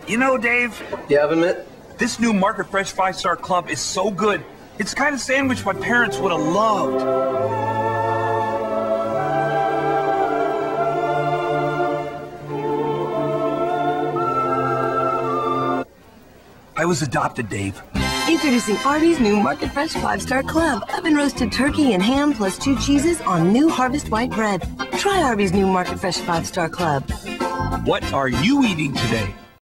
You know, Dave? You have a minute? This new Market Fresh 5-Star Club is so good. It's the kind of sandwich my parents would have loved. I was adopted, Dave. Introducing Arby's new Market Fresh 5-Star Club. Oven roasted turkey and ham plus 2 cheeses on new Harvest white bread. Try Arby's new Market Fresh 5-Star Club. What are you eating today?